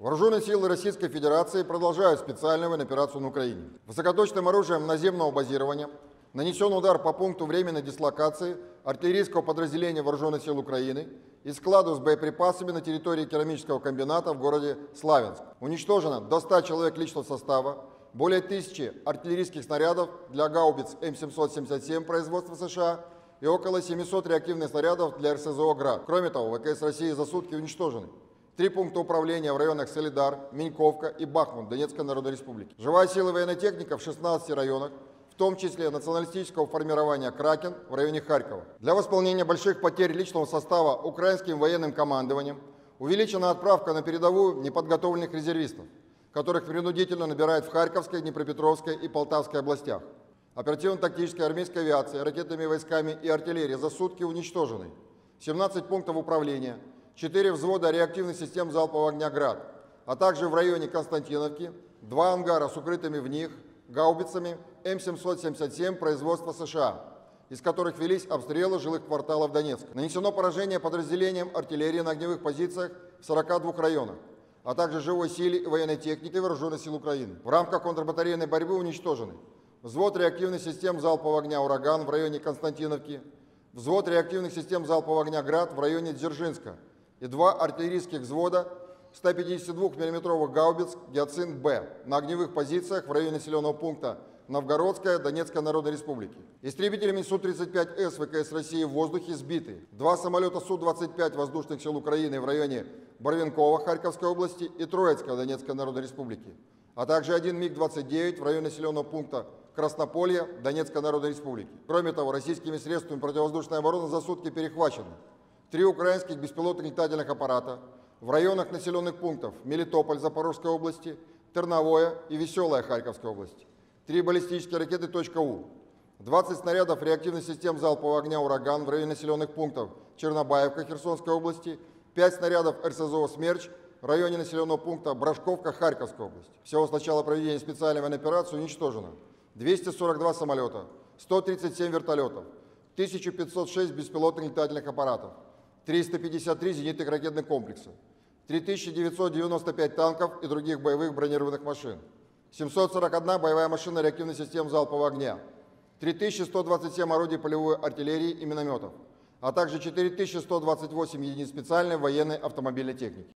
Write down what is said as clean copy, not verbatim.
Вооруженные силы Российской Федерации продолжают специальную военную операцию на Украине. Высокоточным оружием наземного базирования нанесен удар по пункту временной дислокации артиллерийского подразделения Вооруженных сил Украины и складу с боеприпасами на территории керамического комбината в городе Славянск. Уничтожено до 100 человек личного состава, более 1000 артиллерийских снарядов для гаубиц М777 производства США и около 700 реактивных снарядов для РСЗО «Град». Кроме того, ВКС России за сутки уничтожены 3 пункта управления в районах Солидар, Миньковка и Бахмут Донецкой Народной Республики. Живая сила военной техники в 16 районах, в том числе националистического формирования «Кракен» в районе Харькова. Для восполнения больших потерь личного состава украинским военным командованием увеличена отправка на передовую неподготовленных резервистов, которых принудительно набирают в Харьковской, Днепропетровской и Полтавской областях. Оперативно-тактической армейской авиации, ракетными войсками и артиллерией за сутки уничтожены 17 пунктов управления, 4 взвода реактивных систем залпового огня «Град», а также в районе Константиновки 2 ангара с укрытыми в них гаубицами М777 производства США, из которых велись обстрелы жилых кварталов Донецка. Нанесено поражение подразделениям артиллерии на огневых позициях в 42 районах, а также живой силе и военной технике Вооруженных сил Украины. В рамках контрбатарейной борьбы уничтожены взвод реактивных систем залпового огня «Ураган» в районе Константиновки, взвод реактивных систем залпового огня «Град» в районе Дзержинска и 2 артиллерийских взвода 152 мм гаубиц «Гиацинт-Б» на огневых позициях в районе населенного пункта Новгородская Донецкой Народной Республики. Истребителями Су-35С ВКС России в воздухе сбиты 2 самолета Су-25 Воздушных сил Украины в районе Барвенкова Харьковской области и Троицка Донецкой Народной Республики, а также 1 МиГ-29 в районе населенного пункта Краснополье Донецкой Народной Республики. Кроме того, российскими средствами противовоздушной обороны за сутки перехвачено 3 украинских беспилотных летательных аппарата в районах населенных пунктов Мелитополь Запорожской области, Терновое и Веселая Харьковской области, 3 баллистические ракеты .У, 20 снарядов реактивных систем залпового огня «Ураган» в районе населенных пунктов Чернобаевка Херсонской области, 5 снарядов РСЗО «Смерч» в районе населенного пункта Брашковка Харьковской области. Всего с начала проведения специальной военной операции уничтожено 242 самолета, 137 вертолетов, 1506 беспилотных летательных аппаратов, 353 зенитных ракетных комплекса, 3995 танков и других боевых бронированных машин, 741 боевая машина реактивных систем залпового огня, 3127 орудий полевой артиллерии и минометов, а также 4128 единиц специальной военной автомобильной техники.